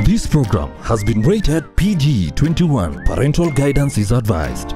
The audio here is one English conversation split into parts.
This program has been rated PG-21. Parental guidance is advised.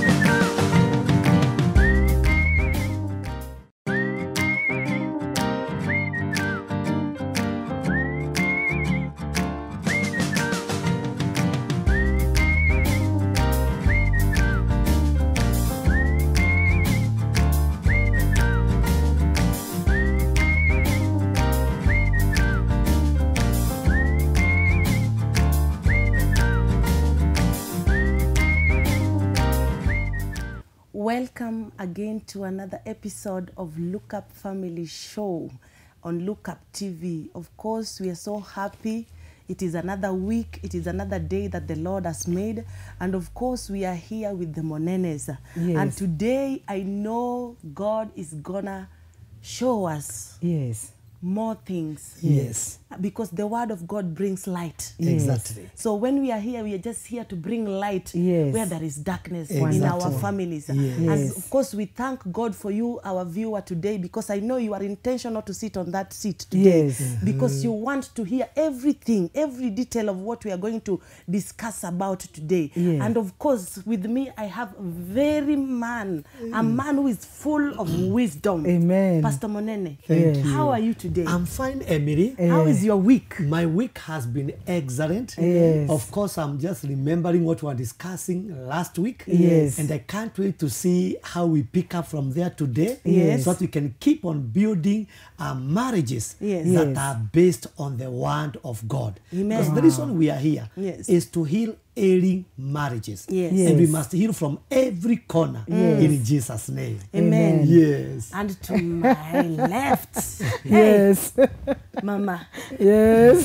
Welcome again to another episode of Look Up Family Show on Look Up TV. Of course, we are so happy. It is another week. It is another day that the Lord has made. And of course, we are here with the Monenes. Yes. And today, I know God is gonna show us more things. Yes. Because the word of God brings light. Yes. Exactly. So when we are here, we are just here to bring light Yes. where there is darkness Exactly. in our families. Yes. And Yes. of course, we thank God for you, our viewer today, because I know you are intentional to sit on that seat today. Yes. Because you want to hear everything, every detail of what we are going to discuss about today. Yes. And of course, with me, I have a man who is full of wisdom. Amen. Pastor Monene, Thank how you. are you today? I'm fine, Emily. How is your week? My week has been excellent. Yes. Of course, I'm just remembering what we were discussing last week. Yes. And I can't wait to see how we pick up from there today. Yes. So that we can keep on building marriages Yes. that Yes. are based on the word of God. Amen. Because the reason we are here Yes. is to heal ailing marriages. Yes. And we Yes. must heal from every corner in Jesus' name. Amen. Yes. And to my left, Yes. Mama. Yes.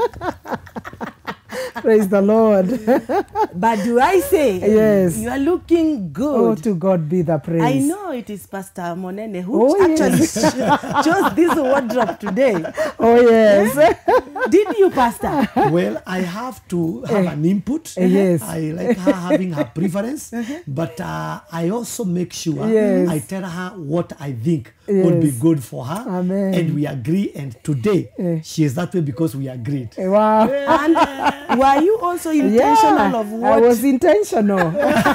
Praise the Lord. But do I say, Yes. you are looking Oh, good. to God be the praise. I know it is Pastor Monene who Oh, actually yes. chose this wardrobe today. Oh, yes. Did you, Pastor? Well, I have to have an input. Yes. I like her having her preference, but I also make sure Yes. I tell her what I think would be Yes. good for her. Amen. And we agree. And today, she is that way because we agreed. Wow. And were you also intentional of I what? was intentional.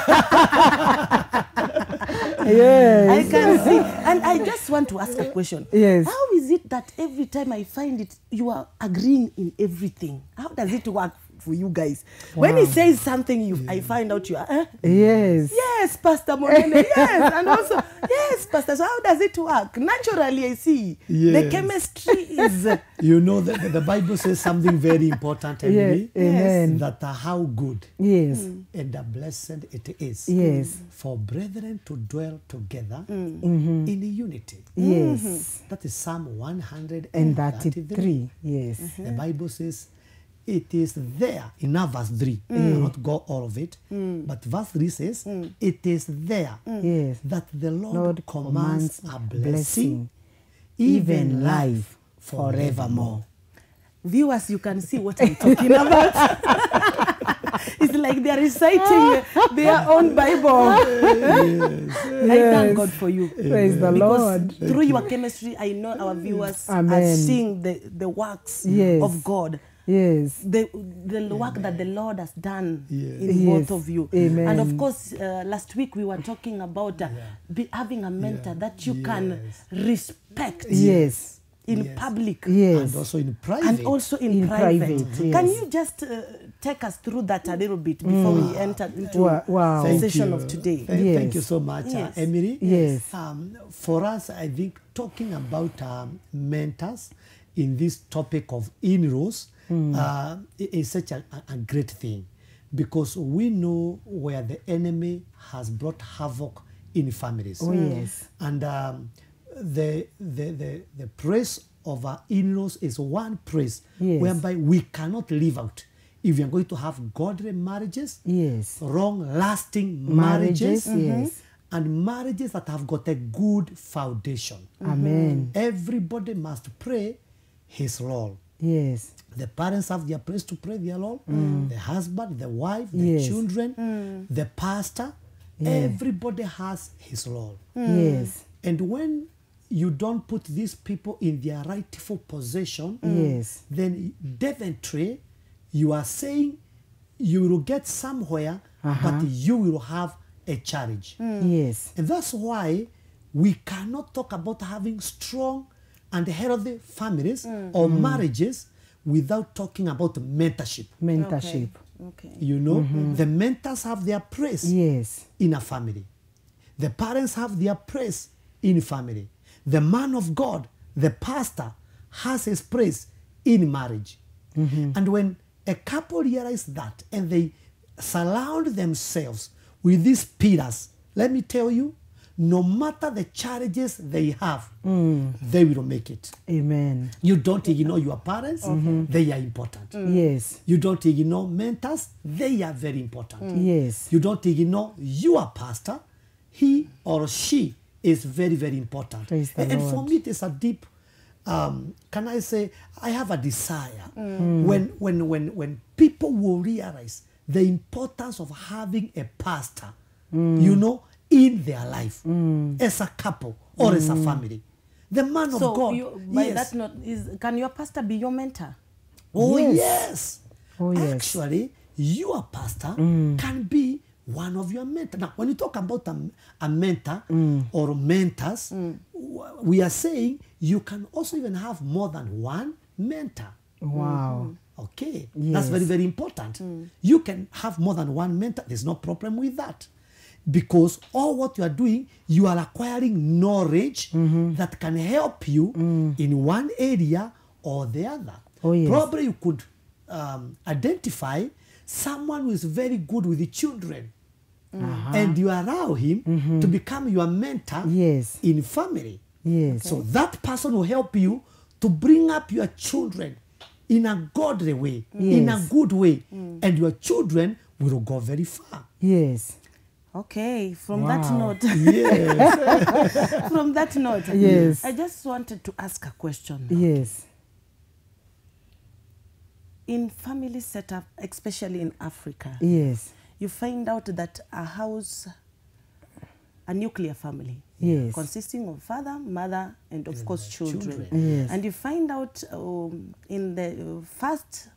Yes. I can see. And I just want to ask a question. Yes. How is it that every time I find it, you are agreeing in everything? How does it work for you guys? When he says something, I find out you are, Yes. yes, Pastor Monene, yes. And also, yes, Pastor. So how does it work? Naturally, I see. The Yes. chemistry is... You know, the Bible says something very important, Emily. Amen. That how good Yes. and blessed it is Yes. for brethren to dwell together in unity. Yes. That is Psalm 133. And 33. Yes. The Bible says it is there in our verse 3. I will not go all of it. But verse 3 says it is there Yes. that the Lord, Lord commands a blessing, even even life forevermore. Viewers, you can see what I'm talking about. It's like they are reciting their own Bible. I thank God for you. Praise the Because Lord. through your chemistry, I know our viewers are Amen. seeing the works Yes. of God. Yes. The work that the Lord has done Yes. in Yes. both of you. Amen. And of course, last week we were talking about having a mentor that you can respect Yes. in Yes. public. Yes. And also in private. And also in In private. private, yes. Can you just take us through that a little bit before we enter into Wow. the Thank session you. of today? Thank you Yes. so much, Yes. Emily. Yes. For us, I think talking about mentors in this topic of in-laws is such a great thing, because we know where the enemy has brought havoc in families. Oh, yes. And the praise of our in-laws is one praise Yes. whereby we cannot live out. If we are going to have godly marriages, Yes. long-lasting Marriages, marriages, yes. and marriages that have got a good foundation. Amen. Everybody must pray his role. Yes. The parents have their place to pray their role. The husband, the wife, the Yes. children, the pastor. Everybody has his role. Yes. And when you don't put these people in their rightful position, Yes. then definitely you are saying you will get somewhere, but you will have a challenge. Yes. And that's why we cannot talk about having strong and healthy families or marriages without talking about mentorship. Mentorship. Okay. You know, the mentors have their place Yes. in a family. The parents have their place in family. The man of God, the pastor, has his place in marriage. And when a couple realize that and they surround themselves with these pillars, let me tell you, no matter the challenges they have, they will make it. Amen. You don't ignore your parents, they are important. Yes. You don't ignore mentors, they are very important. Yes. You don't ignore your pastor, he or she is very, very important. Praise the And for Lord. me, it is a deep, can I say, I have a desire when people will realize the importance of having a pastor, you know, in their life as a couple or as a family. The man of So God. you, by yes. that note, can your pastor be your mentor? Oh, Yes. yes. Oh, yes. Actually, your pastor can be one of your mentors. Now, when you talk about a mentor or mentors, we are saying you can also even have more than one mentor. Wow. Okay, Yes. that's very, very important. You can have more than one mentor. There's no problem with that. Because all what you are doing, you are acquiring knowledge that can help you in one area or the other. Oh, yes. Probably you could identify someone who is very good with the children. And you allow him to become your mentor Yes. in family. Yes. So that person will help you to bring up your children in a godly way, in a Yes. good way. And your children will go very far. Yes. Okay, from that Wow. note, Yes. from that note, Yes. I just wanted to ask a question. Yes. In family setup, especially in Africa, Yes. you find out that a house, a nuclear family, Yes. consisting of father, mother, and of course children. Yes. And you find out in the first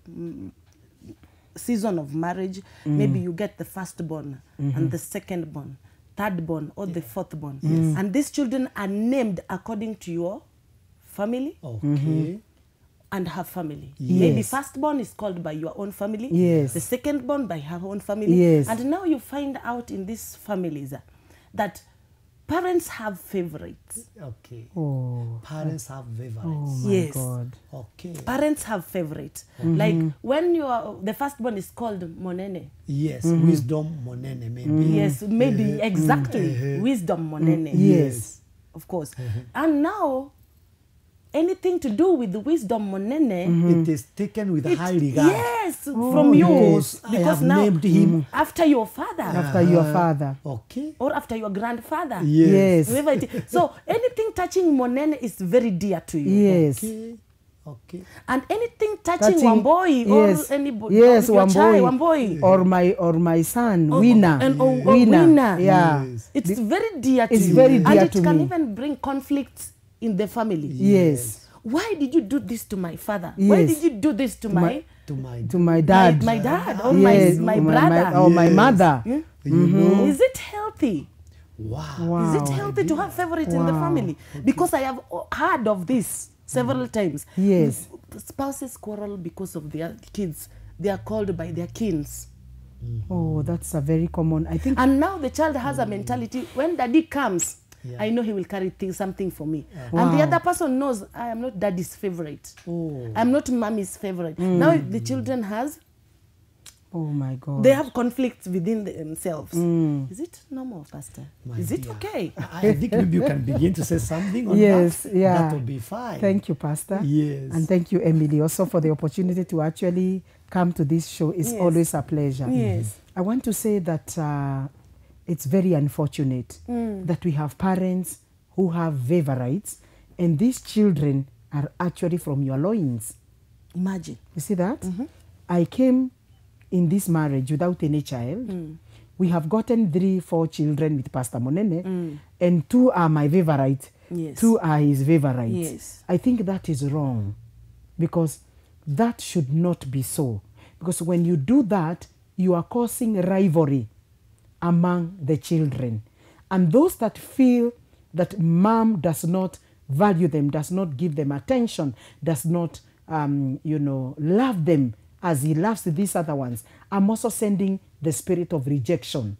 season of marriage, maybe you get the firstborn and the secondborn, thirdborn, or the fourthborn. And these children are named according to your family Okay. and her family. Yes. Maybe firstborn is called by your own family, Yes. the secondborn by her own family. Yes. And now you find out in these families that parents have favorites. Okay. Oh. Parents have Oh favorites. my Yes. God. Okay. Parents have favorites. Like when you are, the firstborn is called Monene. Yes. Wisdom monene maybe. Yes, maybe exactly. Wisdom Monene. Yes. Of course. And now, anything to do with the wisdom Monene, It is taken with high regard. yes, from you. Because I have now, named him. after your father After your father. Okay. or after your grandfather. Yes. Whoever it is. So anything touching Monene is very dear to you. Yes. Okay. Okay. And anything touching Touching- Wamboi yes. or anybody, Yes, your child, Wamboi. Wamboi. Or my son, Winner. and or Winner. Winner. Yeah. Yes. It's very dear to It's you. very and dear it to can me. even bring conflicts in the family. Yes. Why did you do this to my father? Why Yes. did you do this to my To my. To my dad. my dad or Yes. my to brother? or my Yes. mother. Hmm? You know. Is it healthy? Wow. Wow. Is it healthy to have favorites in the Wow. family? Because I have heard of this several times. Yes. Spouses quarrel because of their kids. They are called by their kins. Oh, that's a very common. I think. And now the child has a mentality, when daddy comes, I know he will carry something for me. And the Wow. other person knows, I am not daddy's favorite. Oh. I'm not mommy's favorite. Now the children Oh my God. they have conflicts within themselves. Is it normal, Pastor? My Is it dear. okay? I think maybe you can begin to say something on Yes, that. yeah. That will be fine. Thank you, Pastor. Yes. And thank you, Emily, also for the opportunity to actually come to this show. It's Yes. always a pleasure. Yes. I want to say that it's very unfortunate that we have parents who have favorites, and these children are actually from your loins. Imagine. You see that? I came in this marriage without any child. We have gotten 3-4 children with Pastor Monene, and 2 are my favorites. Yes. 2 are his favorites. Yes. I think that is wrong, because that should not be so. Because when you do that, you are causing rivalry among the children. And those that feel that mom does not value them, does not give them attention, does not, love them as he loves these other ones, I'm also sending the spirit of rejection.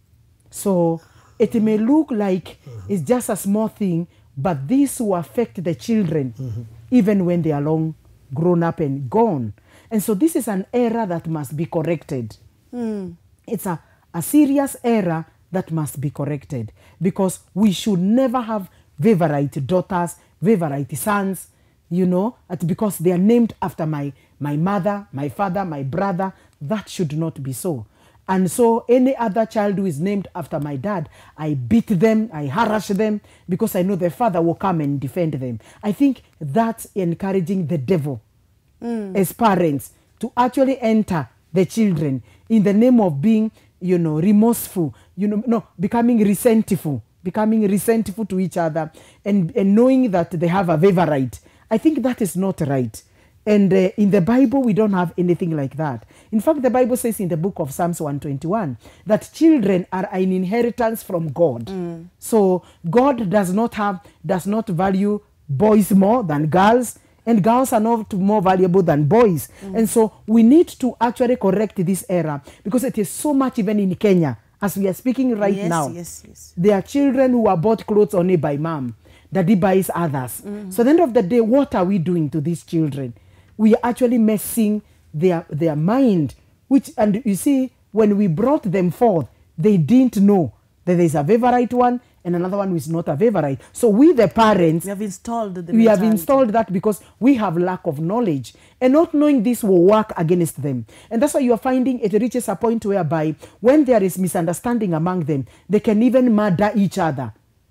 So it may look like it's just a small thing, but this will affect the children even when they are long grown up and gone. And so this is an error that must be corrected. It's a serious error that must be corrected, because we should never have favorite daughters, favorite sons, because they are named after my mother, my father, my brother. That should not be so. And so any other child who is named after my dad, I beat them, I harass them, because I know their father will come and defend them. I think that's encouraging the devil as parents to actually enter the children in the name of being, remorseful, becoming resentful to each other, and knowing that they have a favorite. I think that is not right. And in the Bible, we don't have anything like that. In fact, the Bible says in the book of Psalms 121 that children are an inheritance from God. So God does not value boys more than girls, and girls are not more valuable than boys. And so we need to actually correct this error, because it is so much even in Kenya, as we are speaking right now. Yes. There are children who are bought clothes only by mom. Daddy buys others. So at the end of the day, what are we doing to these children? We are actually messing their mind. And you see, when we brought them forth, they didn't know that there's a favorite one and another one who is not a favorite. So we, the parents, We have installed that because we have lack of knowledge, and not knowing this will work against them. And that's why you are finding it reaches a point whereby when there is misunderstanding among them, they can even murder each other.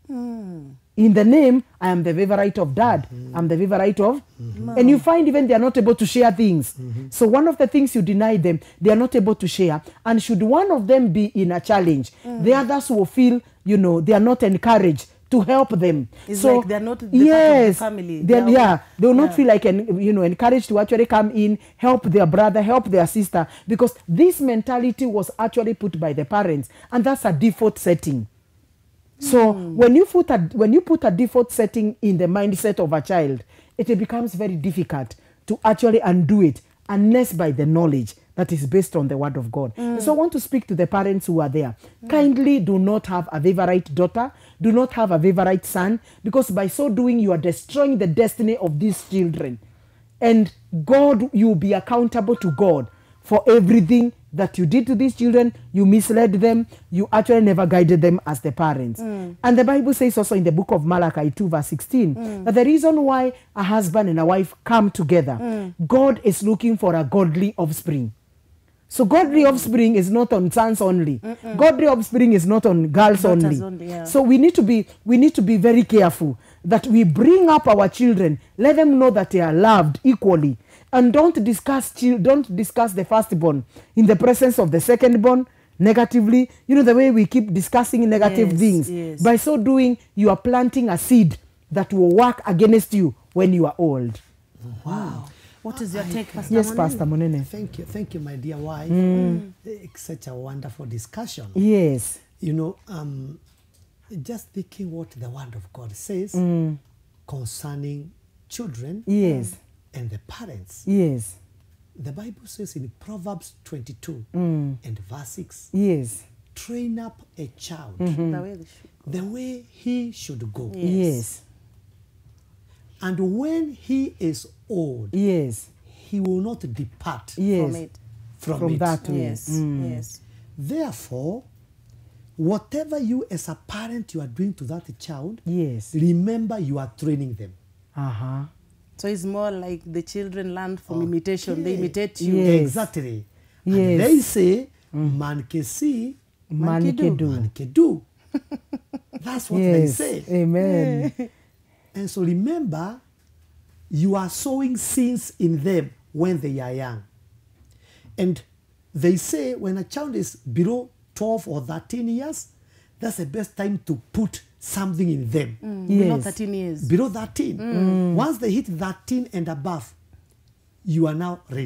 In the name, I am the favorite of dad, I'm the favorite of, and you find even they are not able to share things. So one of the things you deny them, they are not able to share. And should one of them be in a challenge, the others will feel, they are not encouraged to help them. It's so like they're not the part of the family. They will not feel like encouraged to actually come in, help their brother, help their sister, because this mentality was actually put by the parents, and that's a default setting. So when you put a default setting in the mindset of a child, it becomes very difficult to actually undo it, unless by the knowledge that is based on the word of God. So I want to speak to the parents who are there. Kindly do not have a favorite daughter, do not have a favorite son, because by so doing you are destroying the destiny of these children. And God, you will be accountable to God for everything that you did to these children. You misled them. You actually never guided them as the parents. And the Bible says also in the book of Malachi 2 verse 16 that the reason why a husband and a wife come together, God is looking for a godly offspring. So godly offspring is not on sons only. Godly offspring is not on girls only. So we need to be very careful that we bring up our children, let them know that they are loved equally. And don't discuss the firstborn in the presence of the secondborn negatively. The way we keep discussing negative things. By so doing, you are planting a seed that will work against you when you are old. Wow. What is your take, Pastor Yes, Monene? Pastor Monene. Thank you, my dear wife. It's such a wonderful discussion. Yes. Just thinking what the word of God says concerning children. Yes. And the parents. Yes. The Bible says in Proverbs 22 and verse 6. Yes. Train up a child The way they should go. the way he should go. Yes. And when he is old, Yes. he will not depart Yes. from it. that way. Yes. Therefore, whatever you as a parent you are doing to that child, Yes. remember you are training them. So it's more like the children learn from imitation. They imitate you. Yes. Exactly. Yes. And they say, man can see, Man can do. man can do. That's what they Yes. say. Amen. And so remember, you are sowing seeds in them when they are young. And they say when a child is below 12 or 13 years, that's the best time to put something in them. Below Yes. 13 years. Below 13. Once they hit 13 and above, you are now ready.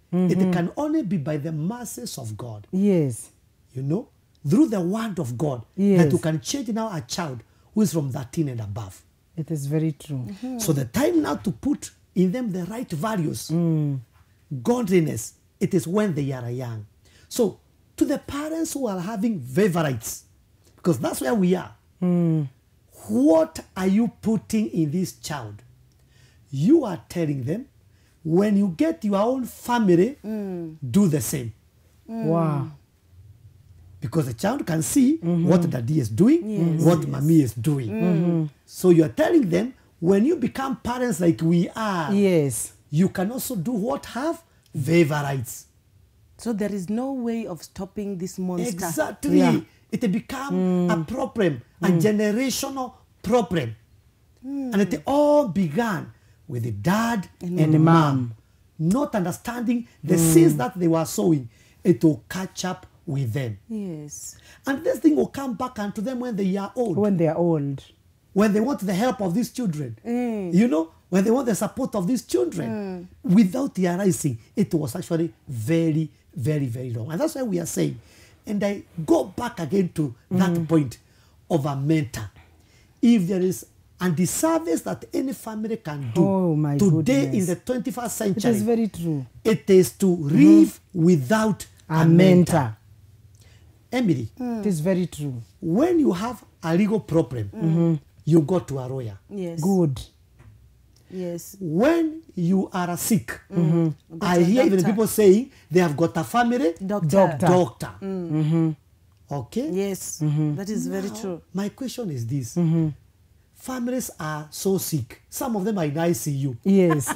It can only be by the mercies of God. Yes. You know, through the word of God, Yes. that you can change now a child who is from 13 and above. It is very true. So the time now to put in them the right values, godliness, it is when they are young. So to the parents who are having favorites, because that's where we are, what are you putting in this child? You are telling them, when you get your own family, do the same. Wow. Because the child can see what daddy is doing, what mommy is doing. So you're telling them, when you become parents like we are, Yes. you can also do what? Have favorites. So there is no way of stopping this monster. Exactly. Yeah. It become a problem, a generational problem. And it all began with the dad and the the mom. mom not understanding the sins that they were sowing. It will catch up with them. Yes. And this thing will come back unto them when they are old. When they are old. When they want the help of these children. You know, when they want the support of these children. Without realizing, it was actually very, very, very wrong. And that's why we are saying, and I go back again to that point of a mentor. If there is a disservice that any family can do Oh, my today goodness. in the 21st It century, is very true. it is to live without A mentor. Emily, It is very true. when you have a legal problem, you go to a lawyer. Yes. Good. Yes. When you are sick, Go to I a hear even doctor. people saying they have got a family Doctor. doctor. Okay? Yes. That is very Now, true. my question is this. Families are so sick. Some of them are in ICU. Yes.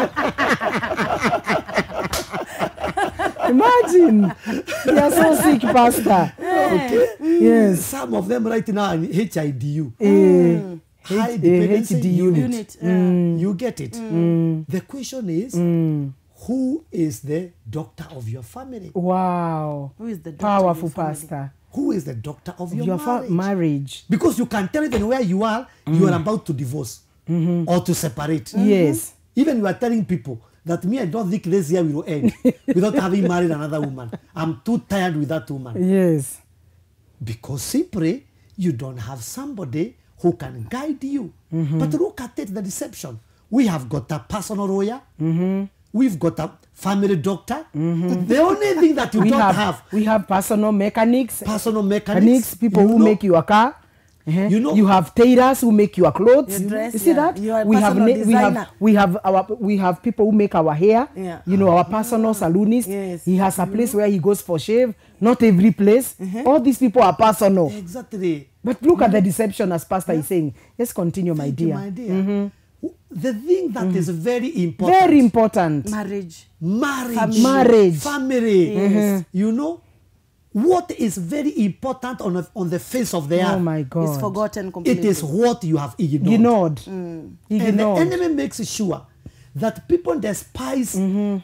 Imagine. They are so sick, Pastor. Okay? Yes. Some of them right now are in HIDU. High H- dependency HD unit. Unit. You get it? The question is, who is the doctor of your family? Wow. Who is the doctor of Powerful your family? pastor. Who is the doctor of your Your marriage? marriage. Because you can tell even where you are about to divorce or to separate. Yes. Even you are telling people that me, I don't think this year will end without having married another woman. I'm too tired with that woman. Yes. Because simply, you don't have somebody who can guide you. But look at it, the deception. We have got a personal lawyer. We've got a family doctor. The only thing that you don't have, We have personal mechanics. personal mechanics. People you who know, make your car. You know- you have tailors who make your clothes. Your dress, you see yeah. that? You are a we have personal we have people who make our hair. Yeah. You know, our personal saloonist. Yes. He has a place where he goes for shave. Not every place. All these people are personal. Exactly. But look at the deception, as Pastor is saying. Let's continue, my Thank you, dear. my dear. The thing that is very important. Very important. Marriage. Marriage. Marriage. Family. Yes. You know, what is very important on the face of the Oh earth, my God. It's forgotten completely. it is what you have ignored. Ignored. And the Ignored. enemy makes sure that people despise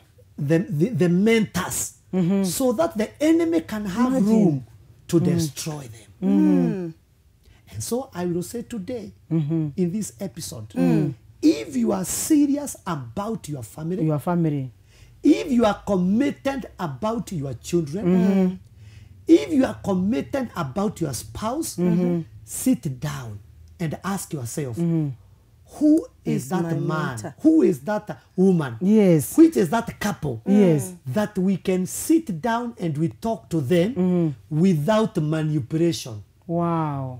the mentors so that the enemy can have room to destroy them. And so I will say today in this episode, if you are serious about your family, Your family. if you are committed about your children, if you are committed about your spouse, sit down and ask yourself, who is that my man? mentor? Who is that woman? Yes. Which is that couple? Yes. That we can sit down and we talk to them without manipulation. Wow.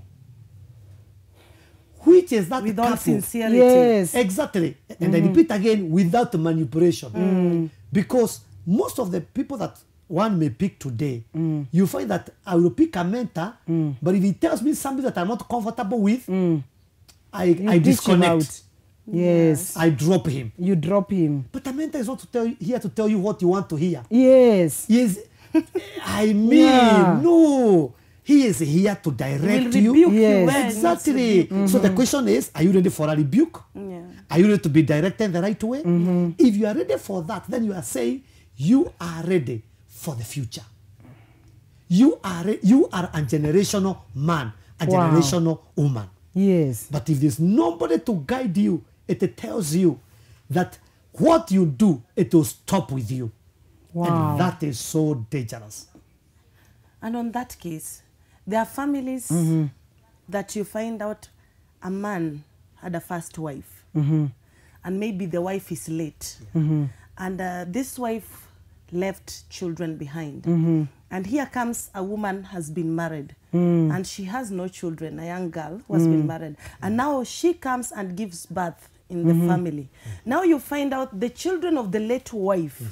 Which is that With all couple? sincerity. Yes. Exactly. And I repeat again, without manipulation. Because most of the people that one may pick today, you find that I will pick a mentor, but if he tells me something that I'm not comfortable with, I You ditch him disconnect. out. Yes. I drop him. You drop him. But a mentor is not here to tell you what you want to hear. Yes. Yes, I mean, Yeah. no. He is here to direct you. rebuke you where Yes. it needs to Exactly. be. So the question is, are you ready for a rebuke? Yeah. Are you ready to be directed the right way? If you are ready for that, then you are saying you are ready for the future. You are a generational man, a Wow. generational woman. Yes. But if there's nobody to guide you, it tells you that what you do, it will stop with you. Wow. And that is so dangerous. And on that case, there are families that you find out a man had a first wife, and maybe the wife is late, and this wife left children behind. And here comes a woman has been married, and she has no children, a young girl who has been married, and now she comes and gives birth in the family. Now you find out the children of the late wife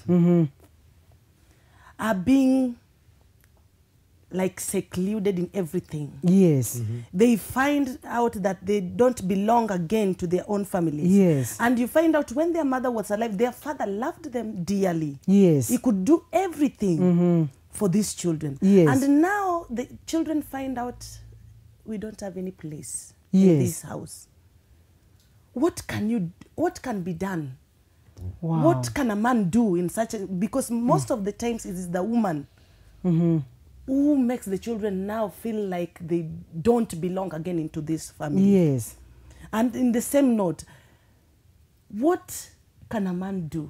are being like secluded in everything. Yes. They find out that they don't belong again to their own families. Yes. And you find out when their mother was alive, their father loved them dearly. Yes. He could do everything for these children. Yes. And now the children find out we don't have any place in Yes. this house. What can be done? Wow. What can a man do in such a, because most of the times it is the woman who makes the children now feel like they don't belong again into this family. Yes. And in the same note, what can a man do?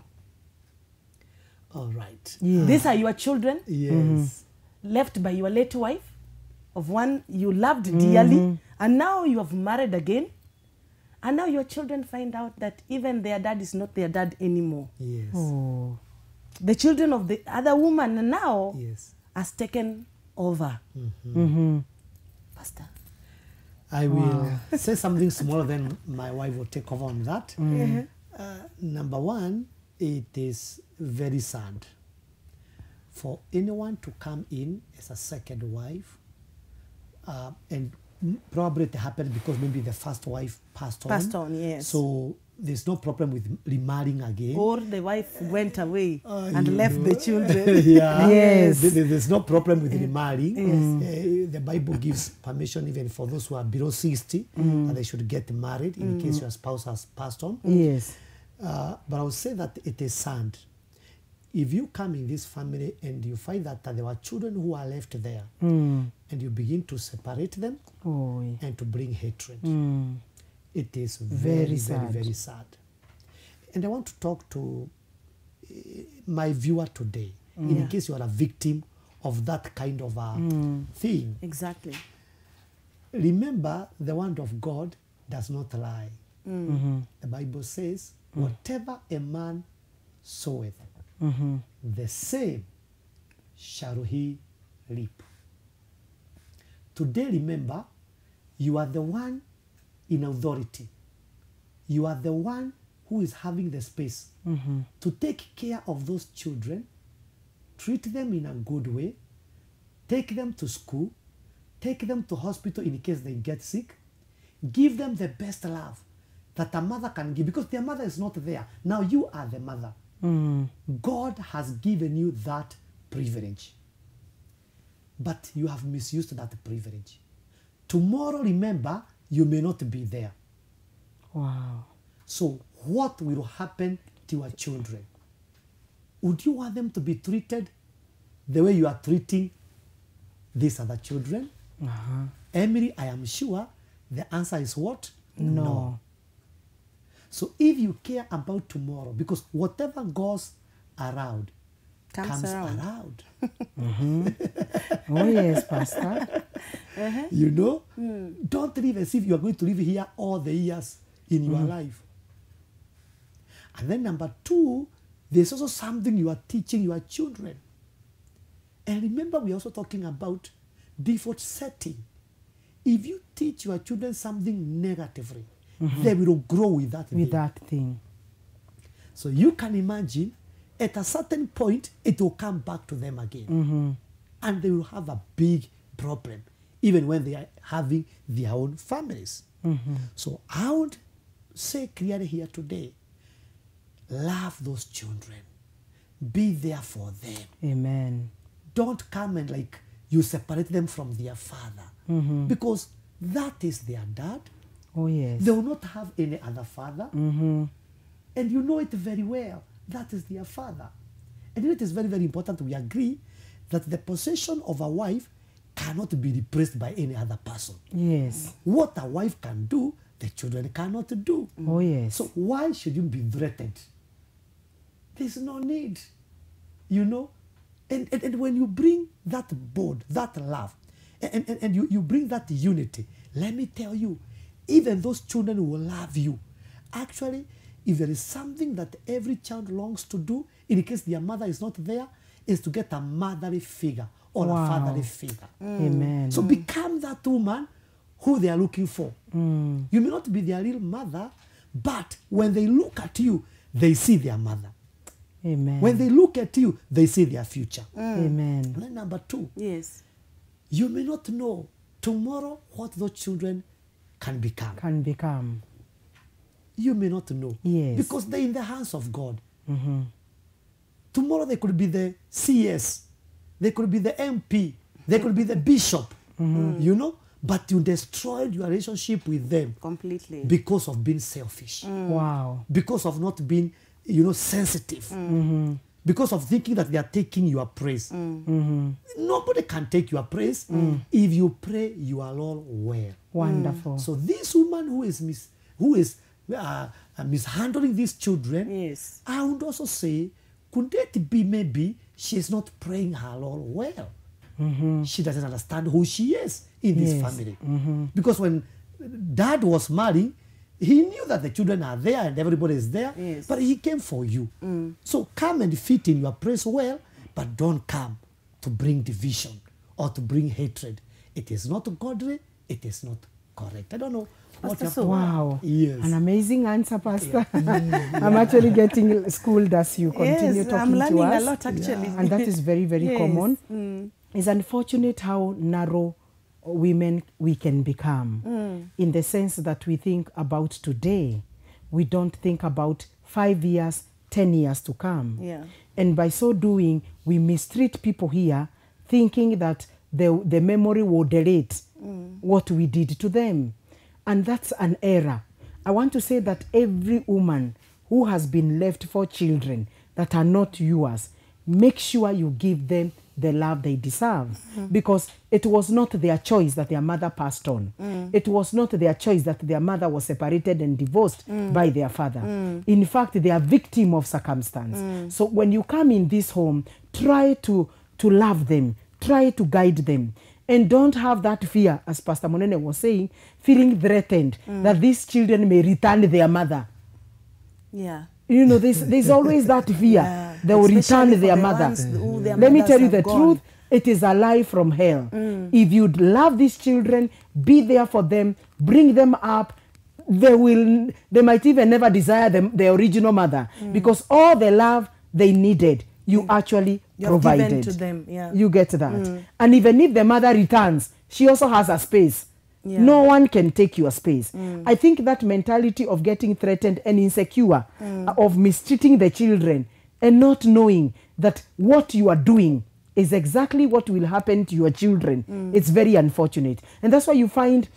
All right. Yes. These are your children Yes. left by your late wife, of one you loved dearly, and now you have married again, and now your children find out that even their dad is not their dad anymore. Yes. Oh. The children of the other woman now Yes. has taken over. Pastor. I will say something smaller, then my wife will take over on that. Number one, it is very sad for anyone to come in as a second wife, and probably it happened because maybe the first wife passed on. Yes. So there's no problem with remarrying again. Or the wife went away and you left know. the children. Yeah. Yes. There's no problem with remarrying. The Bible gives permission even for those who are below 60 that they should get married in case your spouse has passed on. Yes. But I would say that it is sad. If you come in this family and you find that there were children who are left there, and you begin to separate them Oh. and to bring hatred, it is Very very, very, sad. very sad. And I want to talk to my viewer today, in case you are a victim of that kind of a thing. Exactly. Remember, the word of God does not lie. The Bible says, whatever a man soweth, the same shall he reap. Today, remember, you are the one in authority. You are the one who is having the space to take care of those children, treat them in a good way, take them to school, take them to hospital in case they get sick, give them the best love that a mother can give, because their mother is not there. Now you are the mother. God has given you that privilege, but you have misused that privilege. Tomorrow, remember, you may not be there. Wow. So what will happen to your children? Would you want them to be treated the way you are treating these other children? Emily, I am sure the answer is what? No. So if you care about tomorrow, because whatever goes around Comes comes around. around. Oh, yes, Pastor. You know? Don't live as if you are going to live here all the years in your life. And then number two, there's also something you are teaching your children. And remember, we're also talking about default setting. If you teach your children something negatively, they will grow with that With thing. that thing. So you can imagine, at a certain point, it will come back to them again. And they will have a big problem, even when they are having their own families. So I would say clearly here today, love those children. Be there for them. Amen. Don't come and like you separate them from their father. Because that is their dad. Oh, yes. They will not have any other father. And you know it very well. That is their father. And it is very, very important we agree that the possession of a wife cannot be replaced by any other person. Yes. What a wife can do, the children cannot do. Oh, yes. So why should you be threatened? There's no need. you know. And when you bring that bond, that love, and you bring that unity, let me tell you, even those children will love you. Actually, if there is something that every child longs to do, in case their mother is not there, is to get a motherly figure or Wow. a fatherly figure. Amen. So become that woman who they are looking for. You may not be their real mother, but when they look at you, they see their mother. Amen. When they look at you, they see their future. Amen. And then number 2, Yes. you may not know tomorrow what those children can become. Can become. You may not know. Yes. Because they're in the hands of God. Tomorrow they could be the CS, they could be the MP, they could be the bishop, you know, but you destroyed your relationship with them Completely. because of being selfish, Wow. because of not being, you know, sensitive, because of thinking that they are taking your praise. Nobody can take your praise. If you pray, you are all well. Wonderful. So this woman who is mishandling these children, Yes. I would also say, could it be maybe she is not praying her Lord well? She doesn't understand who she is in this Yes. family. Because when dad was marrying, he knew that the children are there and everybody is there, Yes. but he came for you. So come and fit in your praise well, but don't come to bring division or to bring hatred. It is not godly, it is not correct. I don't know what you have to Wow. Yes. An amazing answer, Pastor. I'm actually getting schooled as you continue Yes, talking I'm learning to us. a lot actually. And that is very, very Yes. common. It's unfortunate how narrow women we can become in the sense that we think about today. We don't think about 5 years, 10 years to come. Yeah. And by so doing, we mistreat people here thinking that the memory will delete what we did to them. And that's an error. I want to say that every woman who has been left for children that are not yours, make sure you give them the love they deserve. Because it was not their choice that their mother passed on. It was not their choice that their mother was separated and divorced by their father. In fact, they are victim of circumstance. So when you come in this home, try to love them, try to guide them. And don't have that fear, as Pastor Monene was saying, feeling threatened that these children may return their mother. Yeah. You know, there's always that fear. Yeah. They will Especially return for their the mother. ones who their Let me mothers tell you have the gone. truth. It is a lie from hell. If you love these children, be there for them, bring them up, they might even never desire the original mother because all the love they needed, you actually You've provided. given to them, yeah. You get that. And even if the mother returns, she also has a space. Yeah. No one can take your space. I think that mentality of getting threatened and insecure, of mistreating the children and not knowing that what you are doing is exactly what will happen to your children. It's very unfortunate. And that's why you find,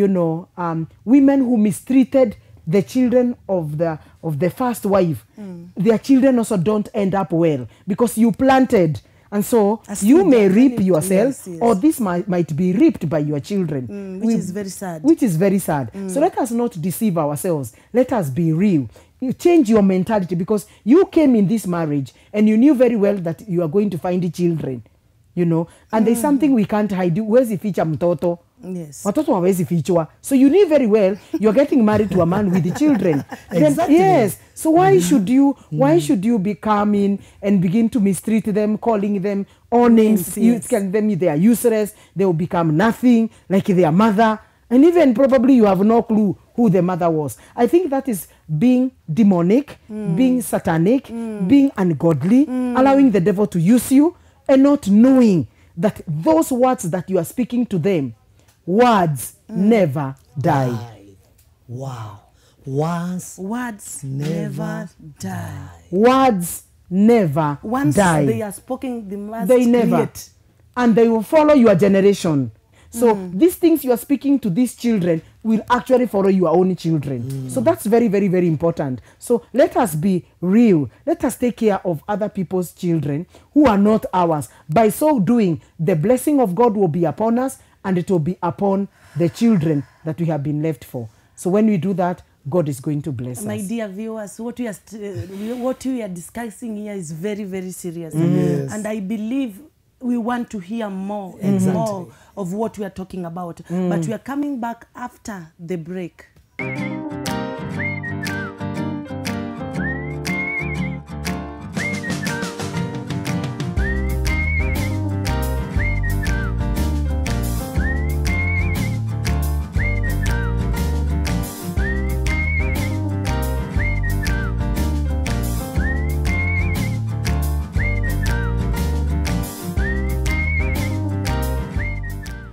women who mistreated the children of the first wife, their children also don't end up well because you planted. And so As you seed may that reap many- yourself, yes. or this might be reaped by your children. Which is very sad. Which is very sad. So let us not deceive ourselves. Let us be real. You change your mentality because you came in this marriage and you knew very well that you are going to find children. And there's something we can't hide. Where's the feature mtoto? Yes. Watoto hawezi fichwa. So you knew very well you're getting married to a man with the children. Exactly. Yes. So why should you be coming and begin to mistreat them, calling them all names, Yes. telling them they are useless, they will become nothing like their mother, and even probably you have no clue who the mother was. I think that is being demonic, being satanic, being ungodly, allowing the devil to use you and not knowing that those words that you are speaking to them, words never die. Wow. Words never die. Words never Once die. they are spoken, they must They never. create. And they will follow your generation. So these things you are speaking to these children will actually follow your own children. So that's very, very, very important. So let us be real. Let us take care of other people's children who are not ours. By so doing, the blessing of God will be upon us and it will be upon the children that we have been left for. So when we do that, God is going to bless My us. dear viewers, what we are discussing here is very, very serious. Yes. And I believe we want to hear more and Exactly. more of what we are talking about. But we are coming back after the break.